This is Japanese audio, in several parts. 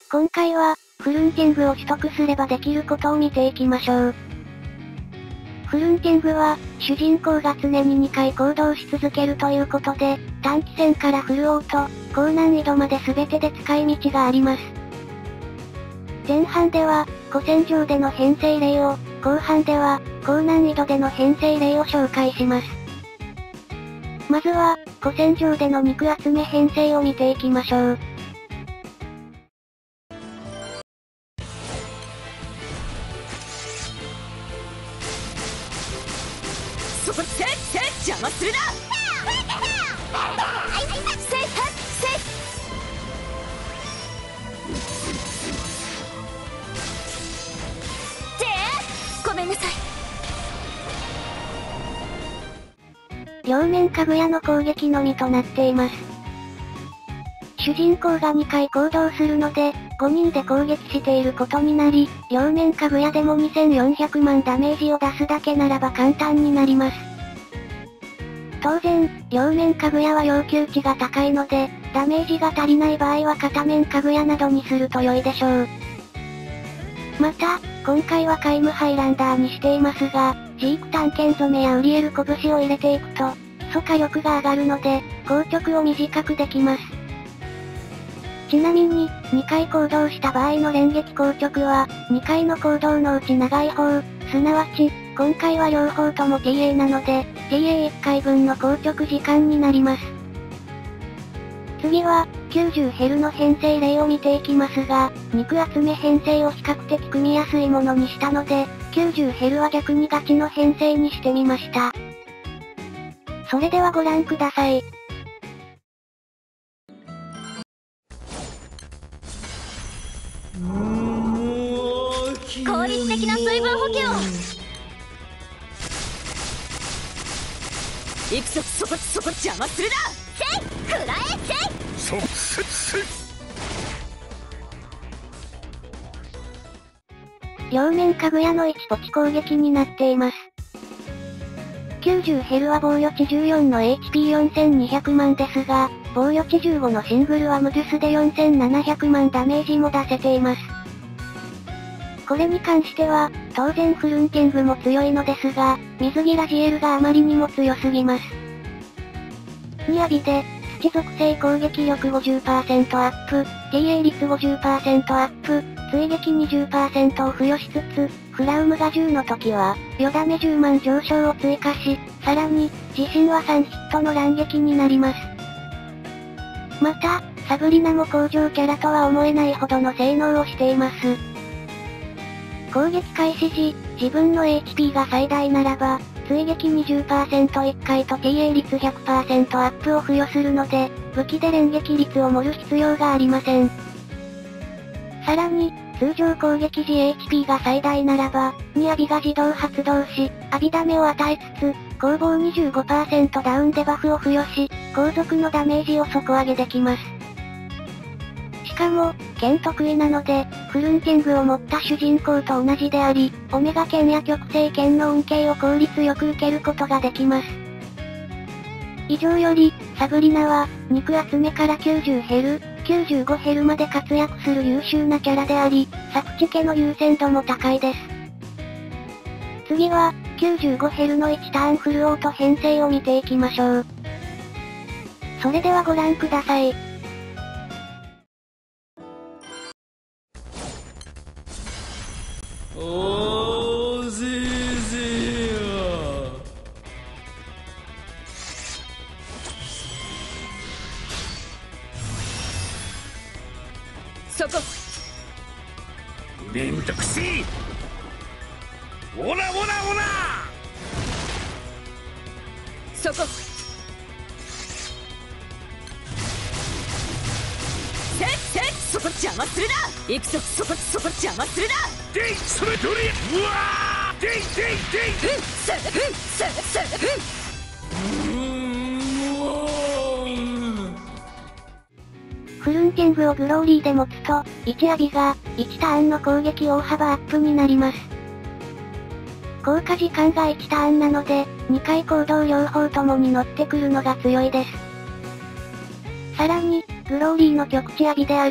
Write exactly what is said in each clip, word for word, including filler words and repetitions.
今回は、フルンティングを取得すればできることを見ていきましょう。フルンティングは、主人公が常ににかい行動し続けるということで、短期戦からフルオート、高難易度まで全てで使い道があります。前半では、古戦場での編成例を、後半では、高難易度での編成例を紹介します。まずは、古戦場での肉集め編成を見ていきましょう。 そこせっせっ邪魔するなせっせっでごめんなさい。 両面かぐやの攻撃のみとなっています。主人公がにかい行動するので、ごにんで攻撃していることになり、両面かぐやでもにせんよんひゃくまんダメージを出すだけならば簡単になります。当然、両面かぐやは要求値が高いので、ダメージが足りない場合は片面かぐやなどにすると良いでしょう。また、今回は皆無ハイランダーにしていますが、ジーク探検染めやウリエル拳を入れていくと、基礎火力が上がるので、硬直を短くできます。ちなみに、にかい行動した場合の連撃硬直は、にかいの行動のうち長い方、すなわち、今回は両方とも ティーエー なので、ティーエーいっかいぶんの硬直時間になります。次は、きゅうじゅうヘルの編成例を見ていきますが、肉集め編成を比較的組みやすいものにしたので、きゅうじゅうヘルは逆にガチの編成にしてみました。それではご覧ください。 効率的な水分補給をいくぞ。そこそこ邪魔するなせい食らえせいそせせ両面かぐやのいちポチ攻撃になっています。きゅうじゅうヘルは防御値じゅうよんの エイチピーよんせんにひゃくまんですが、防御値じゅうごのシングルは無デュスでよんせんななひゃくまんダメージも出せています。これに関しては、当然フルンティングも強いのですが、水ギラジエルがあまりにも強すぎます。ニアビで、土属性攻撃力 ごじゅっパーセント アップ、ティーエー 率 ごじゅっパーセント アップ、追撃 にじゅっパーセント を付与しつつ、フラウムがじゅうの時は、よダメじゅうまん上昇を追加し、さらに、自身はさんヒットの乱撃になります。また、サブリナも工場キャラとは思えないほどの性能をしています。攻撃開始時、自分の エイチピー が最大ならば、追撃 にじゅっパーセントいっかいと ティーエー 率 ひゃくパーセント アップを付与するので、武器で連撃率を盛る必要がありません。さらに、通常攻撃時 エイチピー が最大ならば、ニアビが自動発動し、アビダメを与えつつ、攻防 にじゅうごパーセント ダウンデバフを付与し、後続のダメージを底上げできます。しかも、剣得意なので、フルンティングを持った主人公と同じであり、オメガ剣や極性剣の恩恵を効率よく受けることができます。以上より、サブリナは、肉集めからきゅうじゅうヘル、きゅうじゅうごヘルまで活躍する優秀なキャラであり、作地家の優先度も高いです。次は、きゅうじゅうごヘルのいちターンフルオート編成を見ていきましょう。それではご覧ください。 おーぜーぜーよそこめんどくせえオラオラオラそこせっせっそこ邪魔するないくぞ。そこそこ邪魔するなでいそれどれうわーでいでいでいうんせうんせせうんフルンティングをグローリーで持つと、いちアビが、いちターンの攻撃大幅アップになります。効果時間がいちターンなので、にかい行動両方ともに乗ってくるのが強いです。さらに、グローリーの極地アビである、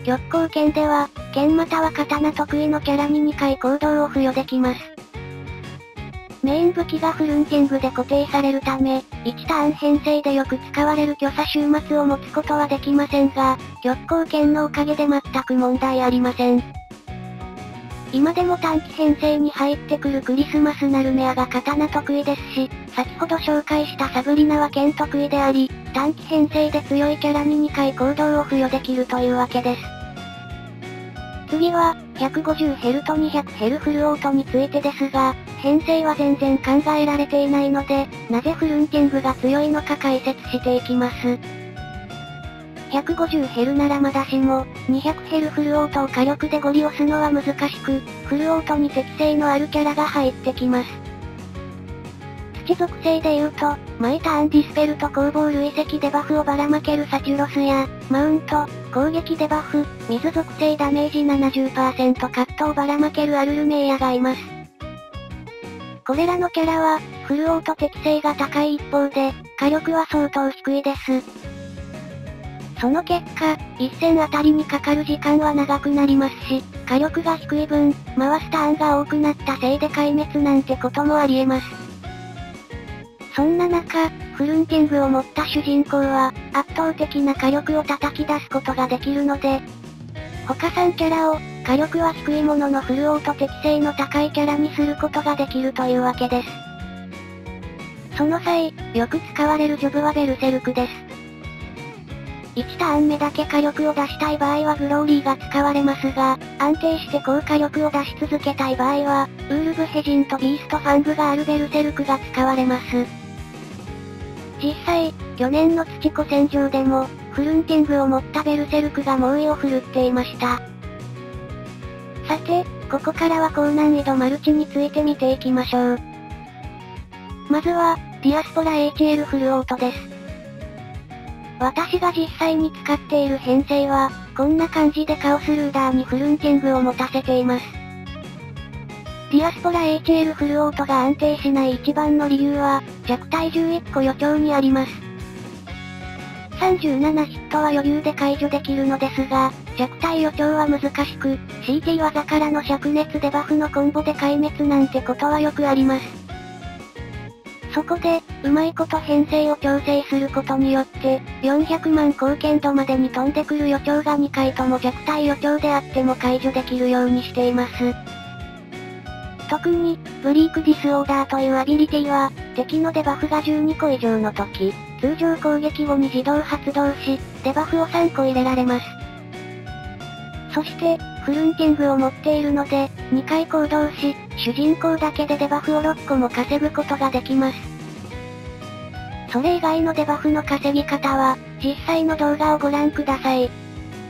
玉光剣では、剣または刀得意のキャラににかい行動を付与できます。メイン武器がフルンケングで固定されるため、いちターン編成でよく使われる巨左終末を持つことはできませんが、玉光剣のおかげで全く問題ありません。今でも短期編成に入ってくるクリスマスナルメアが刀得意ですし、先ほど紹介したサブリナは剣得意であり、短期編成で強いキャラににかい行動を付与できるというわけです。次は、ひゃくごじゅうヘルとにひゃくヘルフルオートについてですが、編成は全然考えられていないので、なぜフルンケングが強いのか解説していきます。ひゃくごじゅうヘルならまだしも、にひゃくヘルフルオートを火力でゴリ押すのは難しく、フルオートに適性のあるキャラが入ってきます。土属性で言うと、毎ターンディスペルと攻防累積デバフをばらまけるサチュロスや、マウント、攻撃デバフ、水属性ダメージ ななじゅっパーセント カットをばらまけるアルルメイヤがいます。これらのキャラは、フルオート適性が高い一方で、火力は相当低いです。その結果、一戦あたりにかかる時間は長くなりますし、火力が低い分、回すターンが多くなったせいで壊滅なんてこともあり得ます。そんな中、フルンケングを持った主人公は、圧倒的な火力を叩き出すことができるので、他さんキャラを、火力は低いもののフルオート適性の高いキャラにすることができるというわけです。その際、よく使われるジョブはベルセルクです。いちターン目だけ火力を出したい場合はグローリーが使われますが、安定して高火力を出し続けたい場合は、ウールブヘジンとビーストファングがあるベルセルクが使われます。実際、去年の土子戦場でも、フルンケングを持ったベルセルクが猛威を振るっていました。さて、ここからは高難易度マルチについて見ていきましょう。まずは、ディアスポラ エイチエル フルオートです。私が実際に使っている編成は、こんな感じでカオスルーダーにフルンケングを持たせています。ディアスポラ エイチエル フルオートが安定しない一番の理由は、弱体じゅういっこ予兆にあります。さんじゅうななヒットは余裕で解除できるのですが、弱体予兆は難しく、シーティー 技からの灼熱デバフのコンボで壊滅なんてことはよくあります。そこで、うまいこと編成を調整することによって、よんひゃくまん貢献度までに飛んでくる予兆がにかいとも弱体予兆であっても解除できるようにしています。特に、ブリークディスオーダーというアビリティは、敵のデバフがじゅうにこ以上の時、通常攻撃後に自動発動し、デバフをさんこ入れられます。そして、フルンケングを持っているので、にかい行動し、主人公だけでデバフをろっこも稼ぐことができます。それ以外のデバフの稼ぎ方は、実際の動画をご覧ください。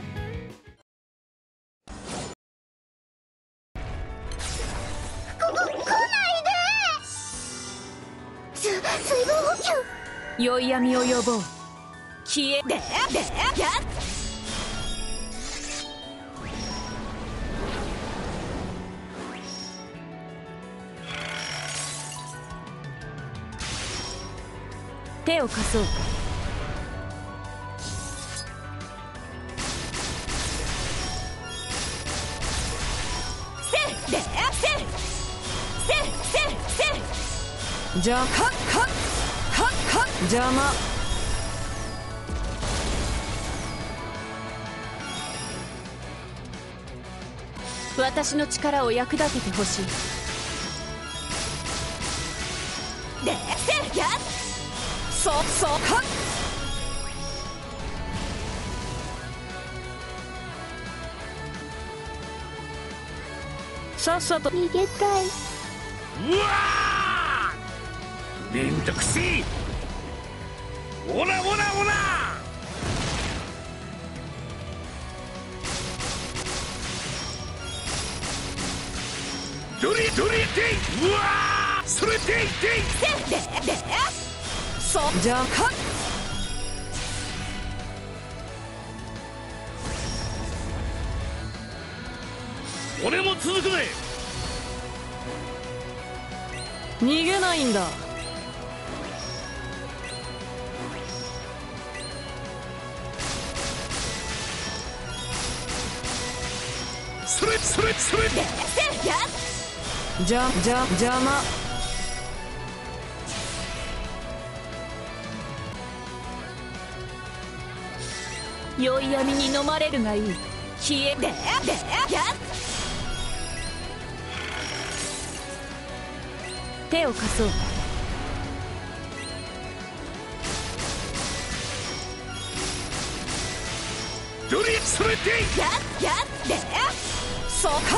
宵闇を呼ぼう。消えででやっ手を貸そう。せでせせせせじゃあかっかっかっかっ邪魔。私の力を役立ててほしい。でせやっそそかっさっさと逃げたい。 うわーめんどくせえ。オラオラオラどれどれでうわーそれでいでせででそじゃか俺も続くぜ。 逃げないんだ。 それそれそれでせやじゃじゃ邪魔。宵闇に飲まれるがいい。冷えででや手を貸そう。 どれそれでややでそかか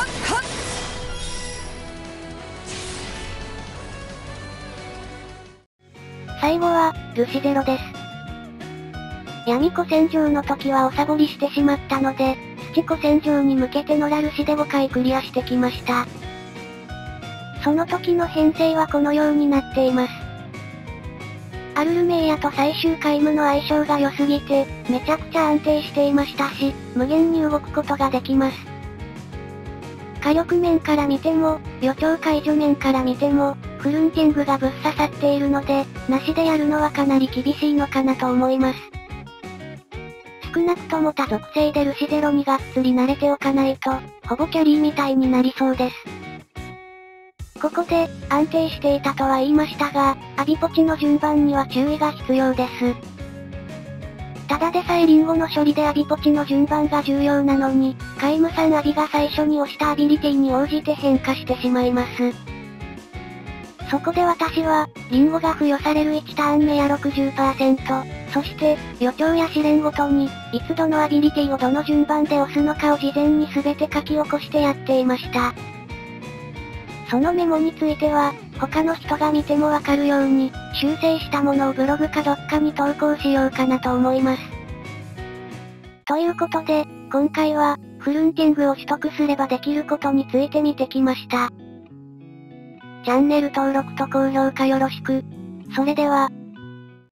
最後は、ルシゼロです。闇子戦場の時はおサボりしてしまったので、土子戦場に向けてのラルシでごかいクリアしてきました。その時の編成はこのようになっています。アルルメイヤと最終回無の相性が良すぎて、めちゃくちゃ安定していましたし、無限に動くことができます。火力面から見ても、予兆解除面から見ても、フルンケングがぶっ刺さっているので、なしでやるのはかなり厳しいのかなと思います。少なくとも他属性でルシゼロにがっつり慣れておかないと、ほぼキャリーみたいになりそうです。ここで、安定していたとは言いましたが、アビポチの順番には注意が必要です。ただでさえリンゴの処理でアビポチの順番が重要なのに、カイムさんアビが最初に押したアビリティに応じて変化してしまいます。そこで私は、リンゴが付与されるいちターン目や ろくじゅっパーセント、そして、予兆や試練ごとに、いつどのアビリティをどの順番で押すのかを事前に全て書き起こしてやっていました。そのメモについては、他の人が見てもわかるように、修正したものをブログかどっかに投稿しようかなと思います。ということで、今回は、フルンケングを取得すればできることについて見てきました。チャンネル登録と高評価よろしく。それでは、